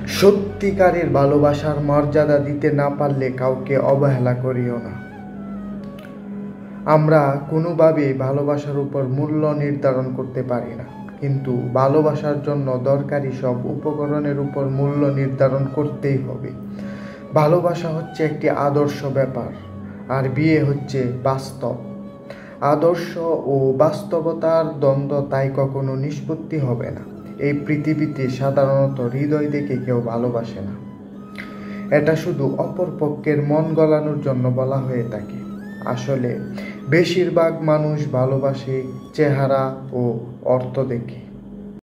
সত্যিকারের ভালোবাসার মর্যাদা দিতে না পারলে কাউকে অবহেলা করিও না। আমরা কোনোভাবেই ভালোবাসার উপর মূল্য নির্ধারণ করতে পারি না, কিন্তু ভালোবাসার জন্য দরকারি সব উপকরণের উপর মূল্য নির্ধারণ করতেই হবে। ভালোবাসা হচ্ছে একটি আদর্শ ব্যাপার, আর বিয়ে হচ্ছে বাস্তব। আদর্শ ও বাস্তবতার দ্বন্দ্ব তাই কখনো নিষ্পত্তি হবে না। এই পৃথিবীতে সাধারণত হৃদয় দেখে কেউ ভালোবাসে না, এটা শুধু অপর পক্ষের মন গলানোর জন্য বলা হয়ে থাকে। আসলে বেশিরভাগ মানুষ ভালোবাসে চেহারা ও অর্থ দেখে।